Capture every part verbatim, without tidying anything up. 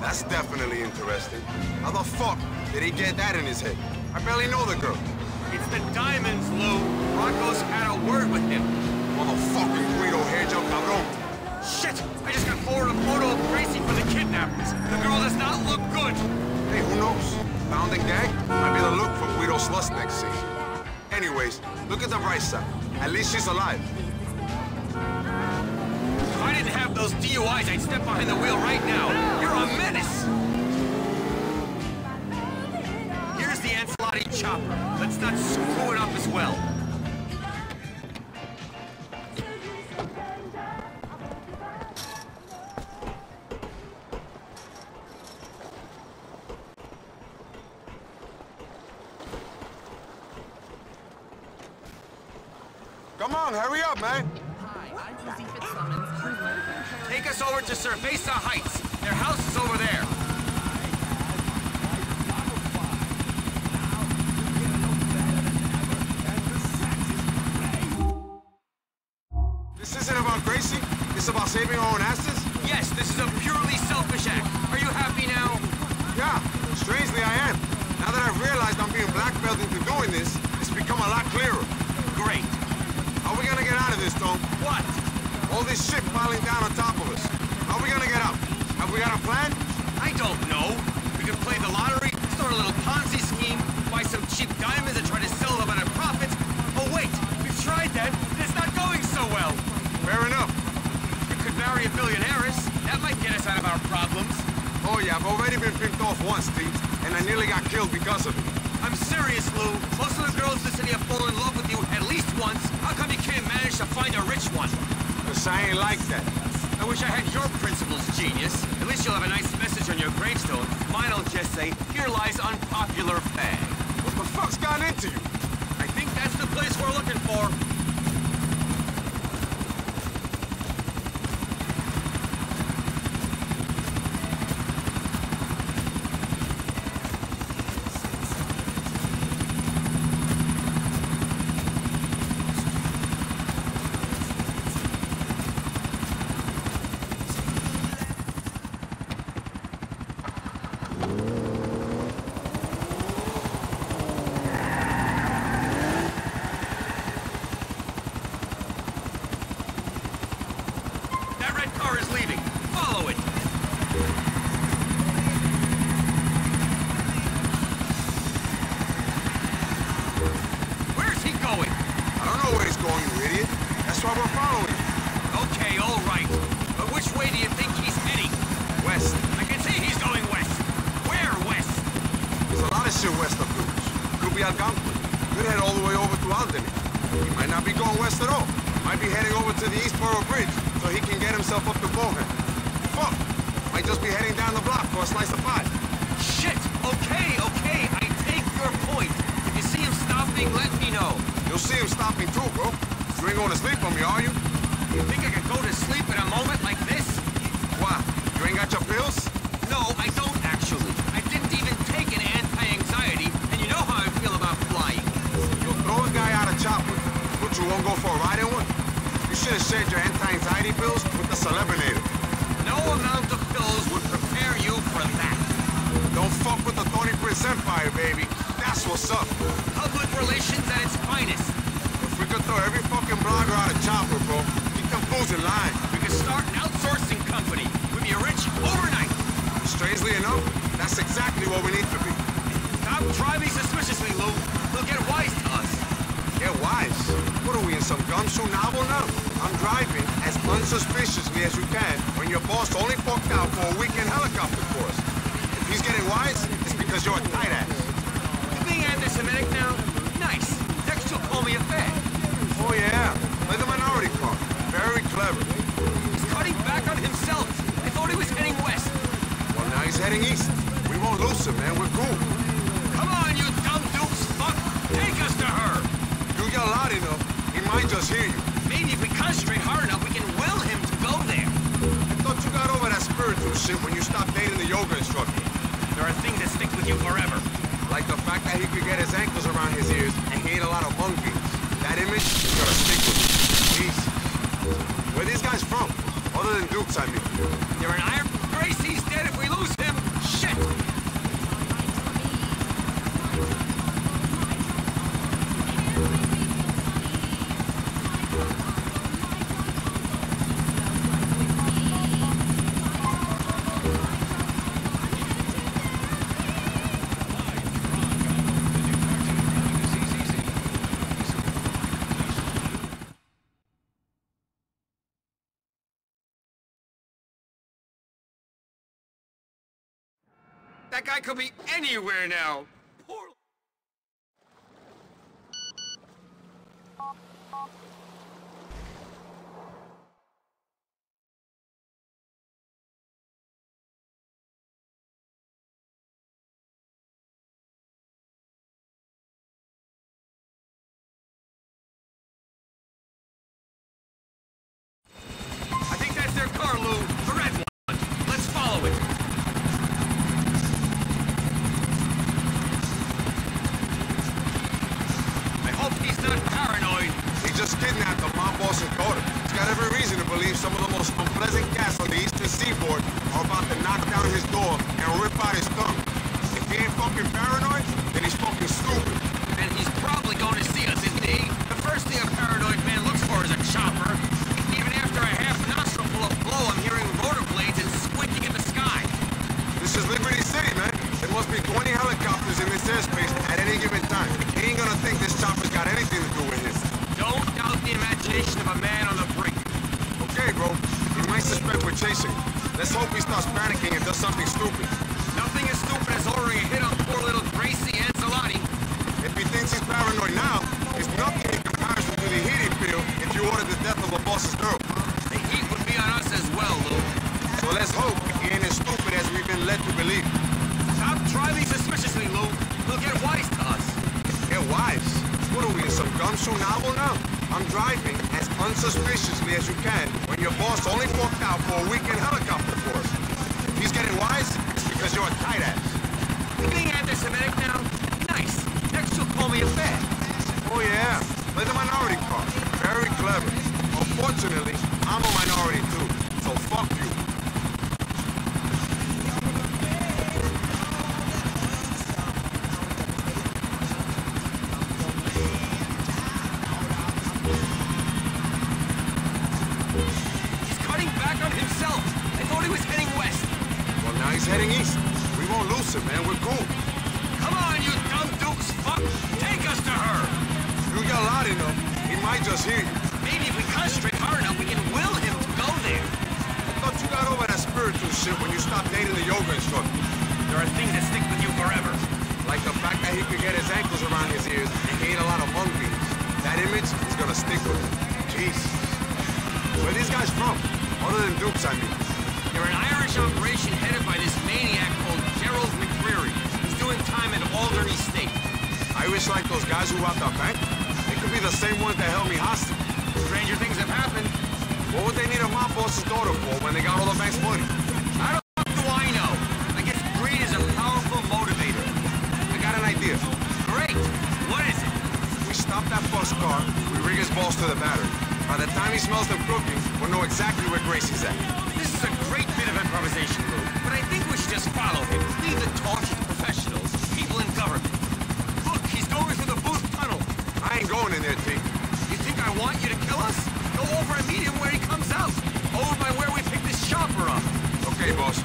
That's definitely interesting. How the fuck did he get that in his head? I barely know the girl. It's the diamonds, Lou. Rocco's had a word with him. Motherfucking Guido hairjo cabrón. Shit! I just got forwarded a photo of Gracie for the kidnappers. The girl does not look good. Hey, who knows? Found and gagged? Might be the look for Guido Sluss next scene. Anyways, look at the bright side. At least she's alive. If I didn't have those D U Is, I'd step behind the wheel right now. You're a menace! Here's the Ancelotti chopper. Let's not screw it up as well. Come on, hurry up, man. Hi, I'm Susie Fitzsimmons. Take us over to Cerveza Heights. Their house is over there. This isn't about Gracie? It's about saving our own asses? Yes, this is a purely selfish act. Are you happy now? Yeah, strangely I am. Now that I've realized I'm being blackmailed into doing this, it's become a lot clearer. Great. How are we gonna get out of this, Tom? What? All this shit piling down on top of us. How are we gonna get out? Have we got a plan? I don't know. We could play the lottery, start a little Ponzi scheme, buy some cheap diamonds and try to sell them at a profit. Oh wait, we've tried that. It's not going so well. Fair enough. We could marry a billionaires. That might get us out of our problems. Oh yeah, I've already been pimped off once, Steve, and I nearly got killed because of it. I'm serious, Lou. Most of the girls in the city have fallen in love with you at least once. How come you can't manage to find a rich one? Cause I ain't like that. I wish I had your principles, genius. At least you'll have a nice message on your gravestone. Mine'll just say, here lies unpopular fag. What the fuck's gotten into you? I think that's the place we're looking for. West of Bruges. Could be Algonquin. Could head all the way over to Alderney. He might not be going west at all. Might be heading over to the Eastborough Bridge so he can get himself up to Bohan. Fuck! Might just be heading down the block for a slice of pie. Shit! Okay, okay, I take your point. If you see him stopping, let me know. You'll see him stopping too, bro. You ain't going to sleep on me, are you? You think I could go to sleep in a moment like this? Why? You ain't got your pills? No, I don't actually. I didn't even take an anti-anxiety, and you know how I feel about flying. You'll throw a guy out of chopper, but you won't go for a ride in one? You should have shared your anti-anxiety pills with the Celebinator. No amount of pills would prepare you for that. Don't fuck with the Tony Prince Empire, baby. That's what's up. Public relations at its finest. If we could throw every fucking blogger out of chopper, bro, keep them fools in line. We could start an outsourcing company. We'd be rich overnight. Strangely enough, that's exactly what we need to be. Stop driving suspiciously, Lou. They'll get wise to us. Get wise? What are we, in some gumshoe novel now? I'm driving as unsuspiciously as you can when your boss only forked out for a weekend helicopter course. If he's getting wise, it's because you're a tight ass. You being anti-Semitic now? Nice. Next you'll call me a fag. Oh yeah, play the minority card. Very clever. He's cutting back on himself. I thought he was heading west. Well, now he's heading east. We won't lose him, man. We're cool. Come on, you dumb dupes, fuck! Take us to her! You yell loud enough, he might just hear you. Maybe if we concentrate hard enough, we can will him to go there. I thought you got over that spiritual shit when you stopped dating the yoga instructor. There are things that stick with you forever. Like the fact that he could get his ankles around his ears and he ate a lot of mung beans. That image is gonna stick with you. Jesus. Where are these guys from? Other than Dukes, I mean. They're in Iron Gracie's dead if we lose him. That guy could be anywhere now. Poor... I think that's their car, Lou. The red one. Let's follow it. I hope he's not paranoid. He just kidnapped the mob boss's daughter. He's got every reason to believe some of the most unpleasant cats on the eastern seaboard are about to knock down his door and rip out his tongue. If he ain't fucking paranoid, then he's fucking stupid. And he's probably going to see us, isn't he? The first thing a paranoid man looks for is a chopper. Even after a half nostril full of blow, I'm hearing rotor blades and squinting at the sky. This is Liberty City, man. There must be twenty helicopters in this airspace at any given time. He ain't gonna think this chopper's got anything to do with him. Don't doubt the imagination of a man on the brink. Okay, bro. He might suspect we're chasing him. Let's hope he starts panicking and does something stupid. Nothing as stupid as ordering a hit on poor little Gracie Ancelotti. If he thinks he's paranoid now, it's nothing in comparison to the heat he'd feel if you ordered the death of a boss's girl. The heat would be on us as well, Lou. So let's hope he ain't as stupid as we've been led to believe. Stop driving suspiciously, Lou. He'll get wise to us. Get wise? What are we, in some gumshoe novel now? I'm driving as unsuspiciously as you can when your boss only walked out for a weekend helicopter course. If he's getting wise, it's because you're a tight ass. You being anti-Semitic now? Nice. Next you'll call me a fag. Oh yeah, play the minority card. Very clever. Unfortunately, I'm a minority too, so fuck you. He's cutting back on himself. I thought he was heading west. Well, now he's heading east. We won't lose him, man. We're cool. Come on, you dumb dukes, fuck! Take us to her! You yell loud enough, he might just hear you. Maybe if we concentrate hard enough, we can will him to go there. I thought you got over that spiritual shit when you stopped dating the yoga instructor. There are things that stick with you forever. Like the fact that he could get his ankles around his ears and he ate a lot of mung beans. That image is gonna stick with him. Jeez. Where are these guys from? Other than Dukes, I mean. They're an Irish operation headed by this maniac called Gerald McCreary. He's doing time in Alderney State. Irish like those guys who robbed our bank? They could be the same ones that held me hostage. Stranger things have happened. What would they need a mob boss's daughter for when they got all the bank's money? How the fuck do I know? I guess greed is a powerful motivator. I got an idea. Great! What is it? We stop that bus car, we rig his balls to the battery. By the time he smells them cooking, we'll know exactly where Gracie's at. This is a great bit of improvisation, Lou. But I think we should just follow him. Leave the torch to professionals, people in government. Look, he's going through the Booth Tunnel. I ain't going in there, T. You think I want you to kill us? Go over and meet him where he comes out. Over by where we picked this chopper up. Okay, boss.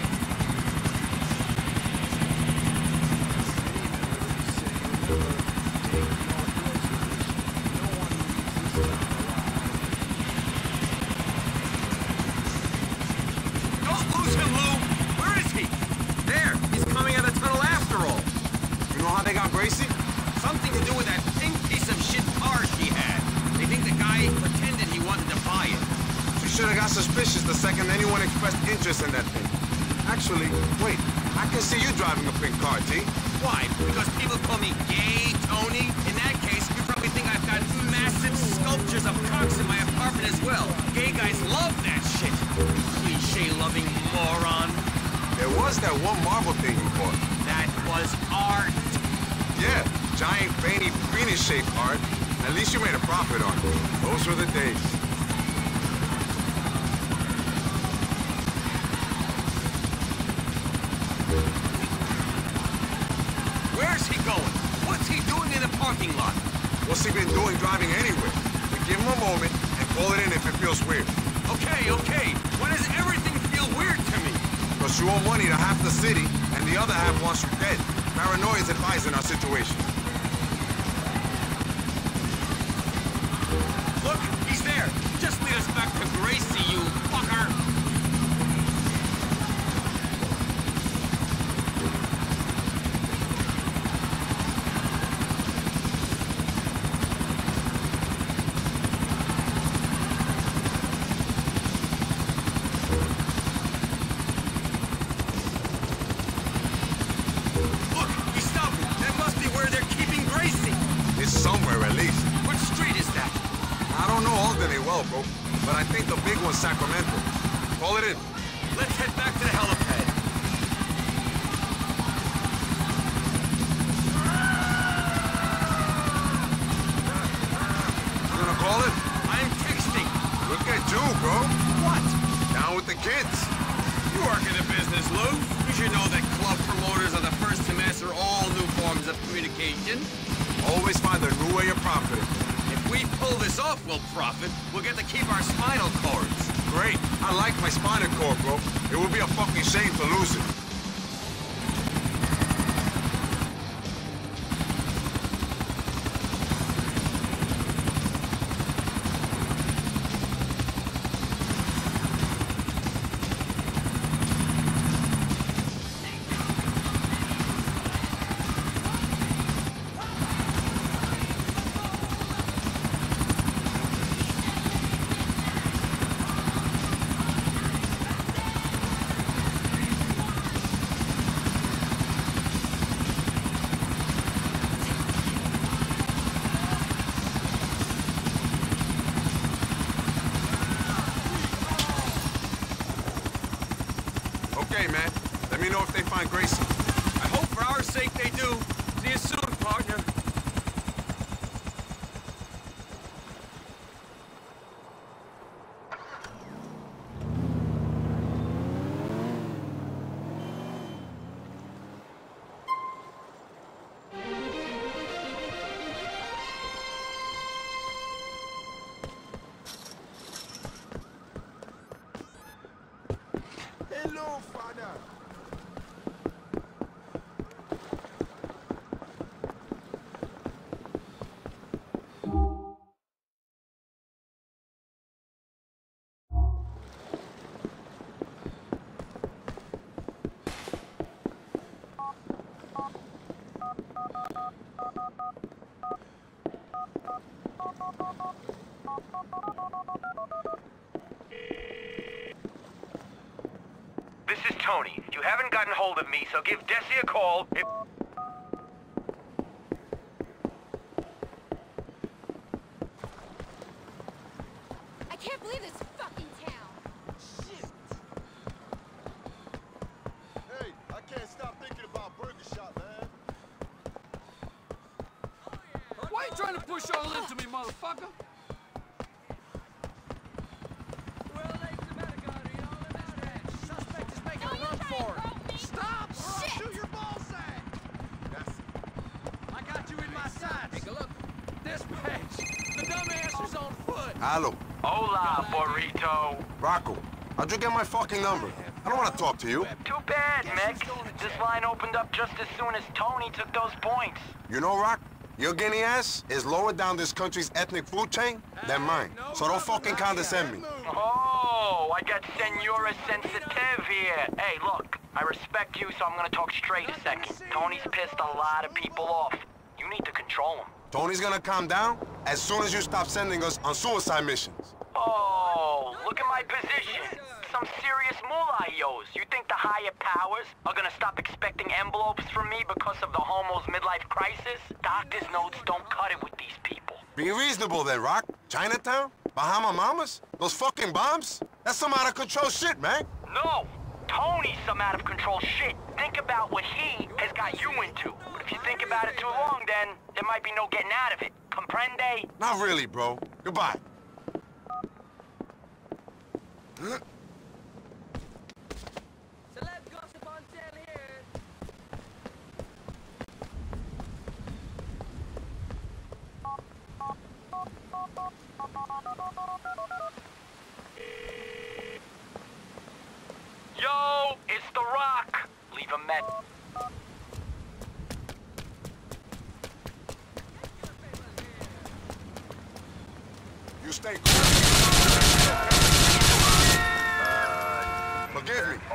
Don't lose him, Lou! Where is he? There! He's coming out of the tunnel after all. You know how they got Gracie? Something to do with that pink piece of shit car she had. They think the guy pretended he wanted to buy it. You should have got suspicious the second anyone expressed interest in that thing. Actually, wait. I can see you driving a pink car, T. Why? Because people call me gay, Tony? In that case, you probably think I've got massive sculptures of cocks in my apartment as well. Gay guys love that shit. Cliche-loving moron. There was that one marble thing you bought. That was art. Yeah, giant, veiny, penis-shaped art. At least you made a profit on it. Those were the days. Where's he going? What's he doing in the parking lot? What's he been doing driving anywhere? We give him a moment and call it in if it feels weird. Okay, okay. Why does everything feel weird to me? Because you owe money to half the city, and the other half wants you dead. Paranoia is advised in our situation. Look, he's there. Just lead us back to Gracie, you fucker. loco, but I think the big one's Sacramento. Call it in. Let's head back to the helipad. You gonna call it? I'm texting. Look at you, bro. What? Down with the kids. You work in the business, Lou. You should know that club promoters are the first to master all new forms of communication. Always find a new way of profiting. If we pull this off, we'll profit. We'll get to keep our spinal cords. Great. I like my spinal cord, bro. It would be a fucking shame to lose it. Okay, man. Let me know if they find Grayson. I hope for our sake they do. See you soon, partner. Hello, father. This is Tony. You haven't gotten hold of me, so give Desi a call. If I can't believe this fucking town. Shit. Hey, I can't stop thinking about Burger Shot, man. Why you trying to push all into me, motherfucker? Stop! Shit! Shoot your ball sack! That's it. I got you in my sights. Take a look. Dispatch. The dumbass is on foot. Hello. Hola, burrito. Rocco, how'd you get my fucking number? I don't want to talk to you. Too bad, Mex. This line opened up just as soon as Tony took those points. You know, Rock, your guinea ass is lower down this country's ethnic food chain than mine. So don't fucking condescend me. Oh, I got Senora Sensitive here. Hey, look, I respect you, so I'm gonna talk straight a second. Tony's pissed a lot of people off. You need to control him. Tony's gonna calm down as soon as you stop sending us on suicide missions. Oh, look at my position. Some serious moolah he owes. You think the higher powers are gonna stop expecting envelopes from me because of the homo's midlife crisis? Doctor's notes don't cut it with these people. Be reasonable then, Rock. Chinatown? Bahama Mamas? Those fucking bombs? That's some out-of-control shit, man. No! Tony's some out-of-control shit. Think about what he has got you into. But if you think about it too long, then there might be no getting out of it. Comprende? Not really, bro. Goodbye. Huh? Celeb gossip on sale here. Yo, it's The Rock. Leave a met. You stay cool. Forgive me.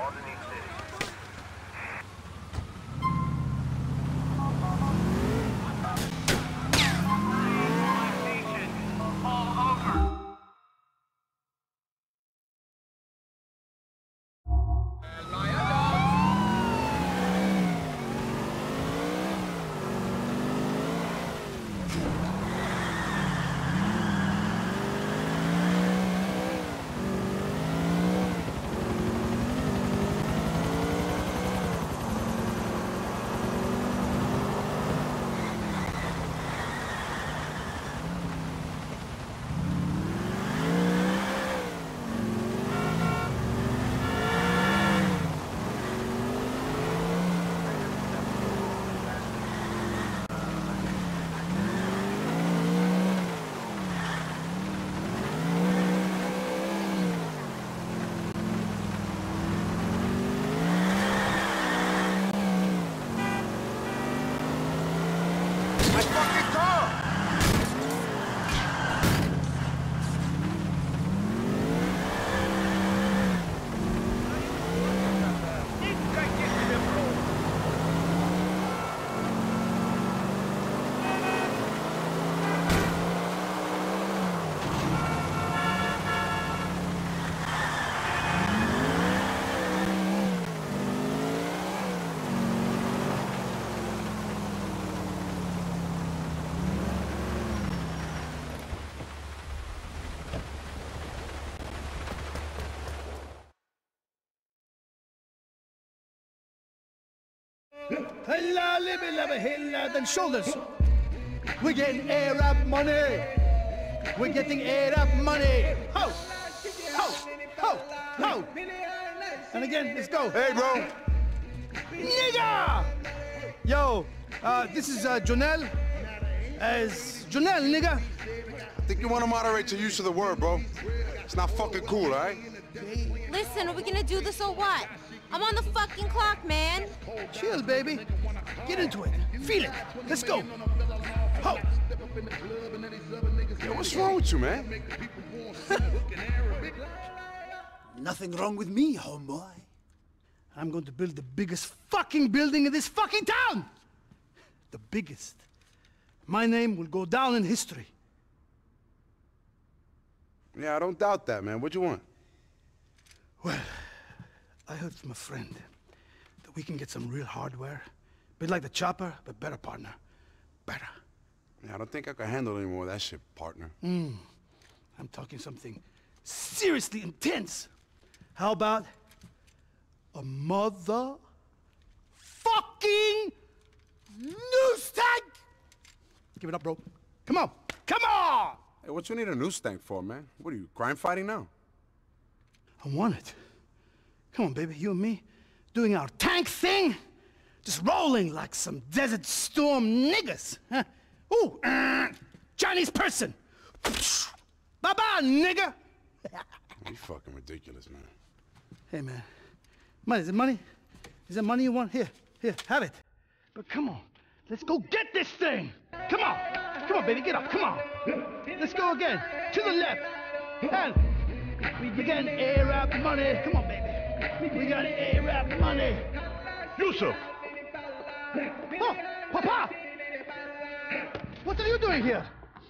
My fucking car! Hella, libby, libby, hella, then shoulders. We're getting Arab money. We're getting Arab money. Ho! Ho! Ho! Ho! And again, let's go. Hey, bro. Nigga! Yo, uh, this is uh, Jonelle. As Jonelle, nigga. I think you want to moderate your use of the word, bro. It's not fucking cool, all right? Listen, are we gonna do this or what? I'm on the fucking clock, man. Chill, baby. Get into it. Feel it. Let's go. Ho! Yo, what's wrong with you, man? Nothing wrong with me, homeboy. I'm going to build the biggest fucking building in this fucking town! The biggest. My name will go down in history. Yeah, I don't doubt that, man. What you want? Well, I heard from a friend that we can get some real hardware. Bit like the chopper, but better, partner. Better. Yeah, I don't think I can handle any more of that shit, partner. Mm. I'm talking something seriously intense. How about a mother fucking news tank? Give it up, bro. Come on. Come on! Hey, what you need a news tank for, man? What are you, crime fighting now? I want it. Come on, baby, you and me, doing our tank thing, just rolling like some Desert Storm niggas. Huh? Ooh, uh, Chinese person. Bye-bye, nigga. You fucking ridiculous, man. Hey, man. Money, is it money? Is that money you want? Here, here, have it. But come on, let's go get this thing. Come on, come on, baby, get up, come on. Let's go again, to the left. And we got Arab money. Come on, baby. We got Arab money. Yusuf. Oh, Papa. What are you doing here?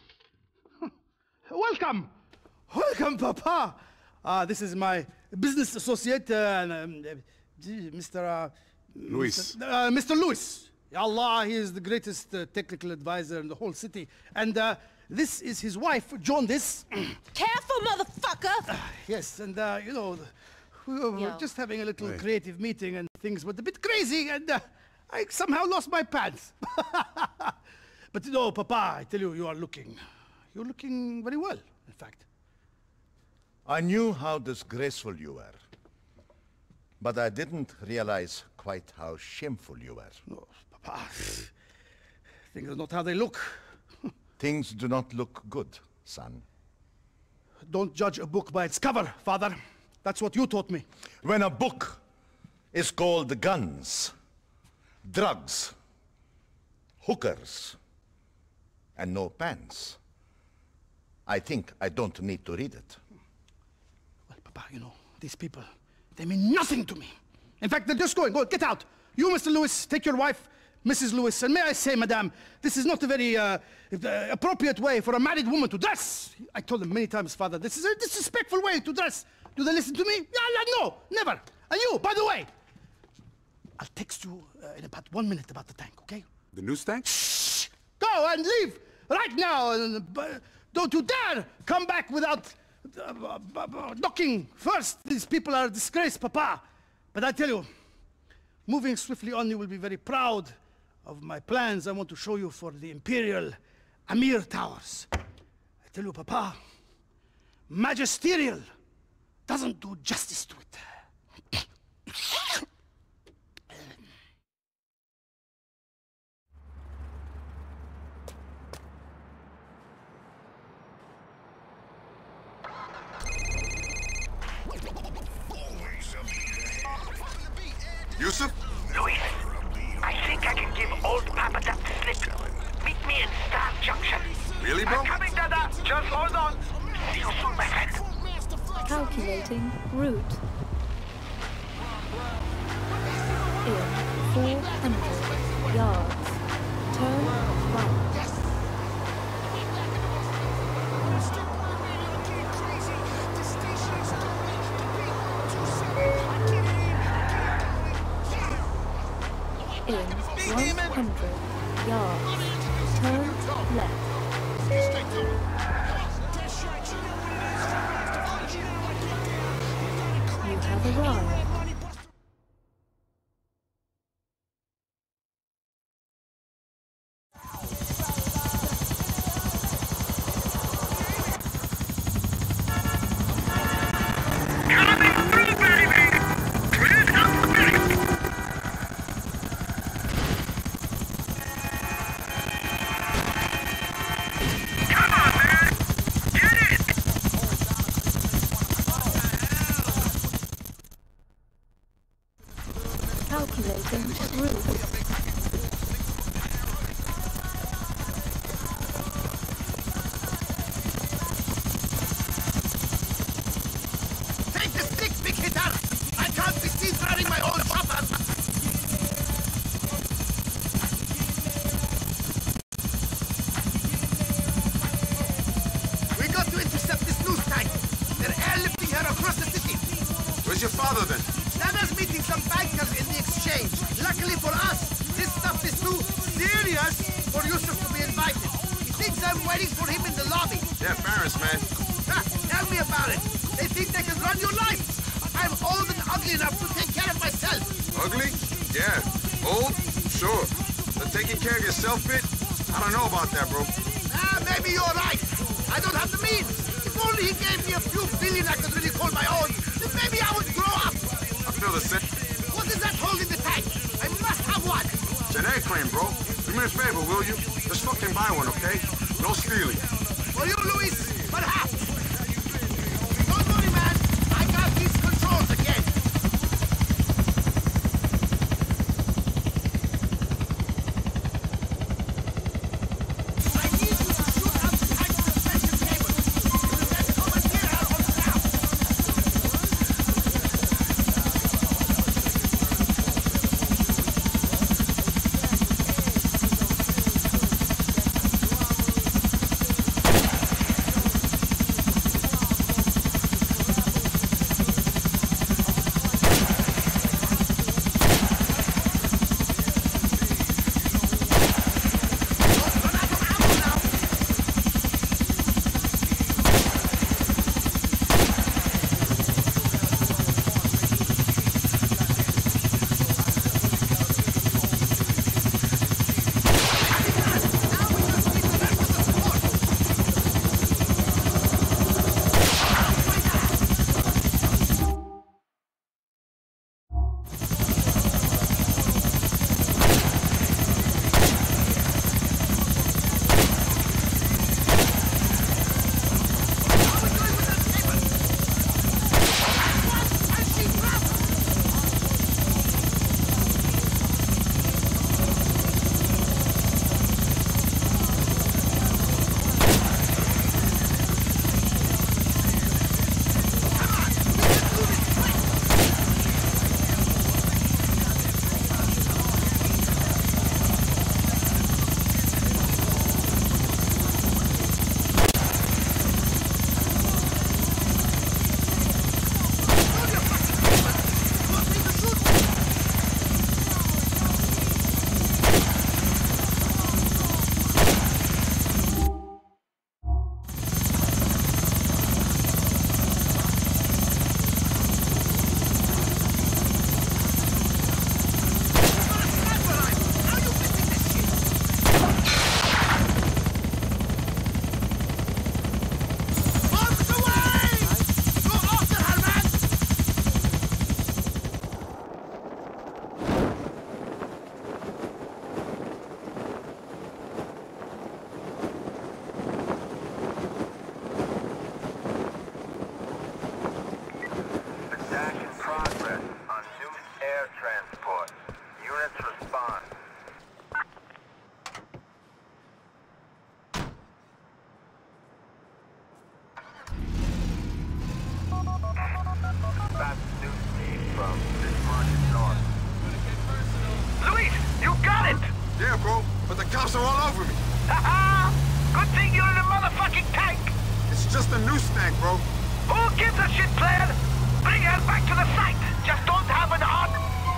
Welcome. Welcome, Papa. Uh, this is my business associate, uh, um, Mister Uh, Luis. Mister Uh, Mister Luis. Allah, he is the greatest uh, technical advisor in the whole city. And uh, this is his wife, Jaundice. Careful, motherfucker! Uh, yes, and uh, you know, we were Yo. just having a little Hey. creative meeting and things were a bit crazy and uh, I somehow lost my pants. But you know, Papa, I tell you, you are looking, you're looking very well, in fact. I knew how disgraceful you were, but I didn't realize quite how shameful you were. No, Papa, things are not how they look. Things do not look good, son. Don't judge a book by its cover, Father. That's what you taught me. When a book is called guns, drugs, hookers, and no pants, I think I don't need to read it. Well, Papa, you know, these people, they mean nothing to me. In fact, they're just going, go, get out. You, Mister Lewis, take your wife, Missus Lewis, and may I say, Madame, this is not a very uh, uh, appropriate way for a married woman to dress. I told them many times, Father, this is a disrespectful way to dress. Do they listen to me? Yeah, no, never. And you, by the way, I'll text you uh, in about one minute about the tank, okay? The news tank? Shh! Go and leave right now. And, uh, don't you dare come back without uh, uh, uh, knocking first. These people are a disgrace, Papa. But I tell you, moving swiftly on, you will be very proud of my plans I want to show you for the Imperial Amir Towers. I tell you, Papa, magisterial doesn't do justice to it. Yusuf? Luis, I think I can give old Papa that slip. Meet me in Staff Junction. Really, bro? I'm coming, Dada. Just hold on. See you soon, my friend. Calculating route. In four hundred yards. Turn right. In one hundred yards. Turn left. You have arrived. Calculating route. Take the stick, big hitter! I can't be seen running my own chopper! We got to intercept this news tank. They're airlifting her across the city. Where's your father, then? Nana's meeting some bankers in the exchange. Luckily for us, this stuff is too serious for Yusuf to be invited. He thinks I'm waiting for him in the lobby. Yeah, Paris, man. Ha, tell me about it. They think they can run your life. I'm old and ugly enough to take care of myself. Ugly? Yeah. Old? Sure. But taking care of yourself, bit? I don't know about that, bro. Ah, maybe you're right. I don't have the means. If only he gave me a few billion I could really call my own, then maybe I would grow up. I feel the same. What is that hole in the tank? I must have one. It's an airplane, bro. Do me a favor, will you? Just fucking buy one, okay? No stealing. For you, Luis, perhaps. Don't worry, man. I got these controls again. I need you to shoot up the tank suspension cable. You will then commandeer her on staff. cops are all over me. Ha-ha! Good thing you're in a motherfucking tank! It's just a news tank, bro. Who gives a shit, player? Bring her back to the site! Just don't have an arm!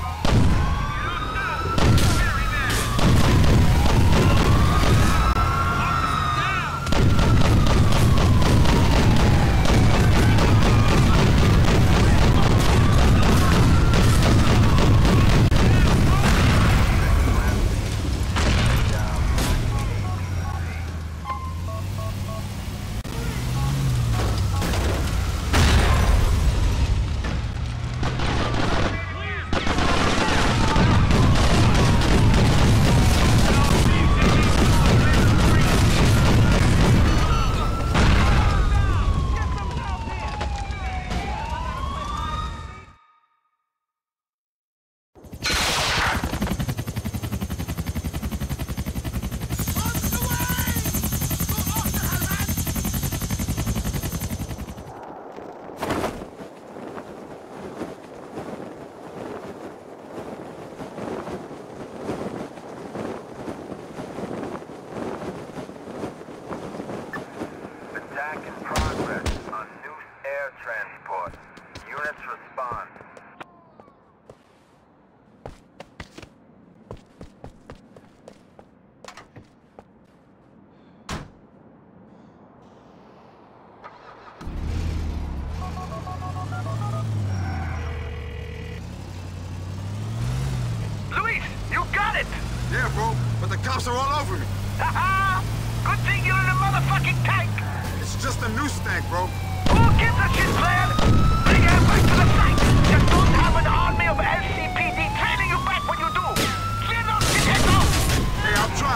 Yeah, bro, but the cops are all over me. Ha-ha! Good thing you're in a motherfucking tank! It's just a news tank, bro. Who gives a shit, player? Bring her back to the site! Just don't have an army of L C P D trailing you back when you do! Clear those shitheads out! Hey, I'll try.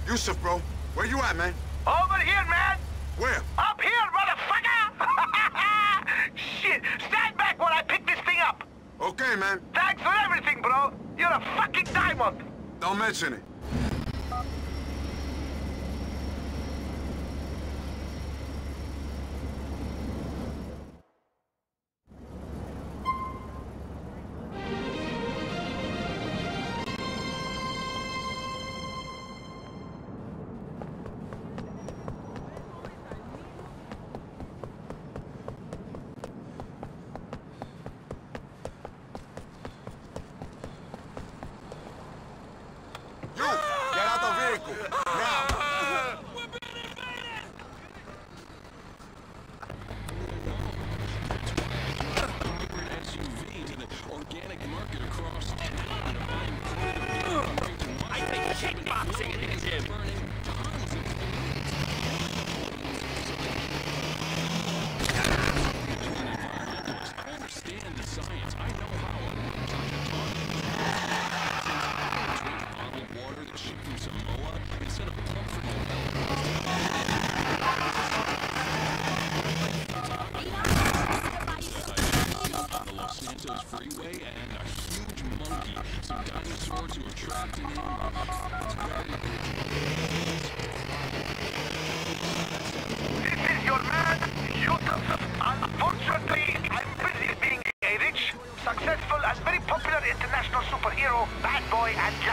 Yusuf, bro. Where you at, man? Over here, man! Where? Up here, motherfucker! Shit! Stand back while I pick this thing up! Okay, man. Thanks for everything, bro! You're a fucking diamond! Don't mention it. You, get out the vehicle, now! We're being invaded! S U V to the organic market across town. I think kickboxing in the gym. I understand the science. I know how. Water that's shipped from Samoa instead of a pump from on the Los Santos freeway and a huge monkey. Some dinosaurs who are trapped in him. It's very This is your man, Yusuf. Unfortunately, I'm busy being a rich, successful, and very popular international superhero, bad boy, and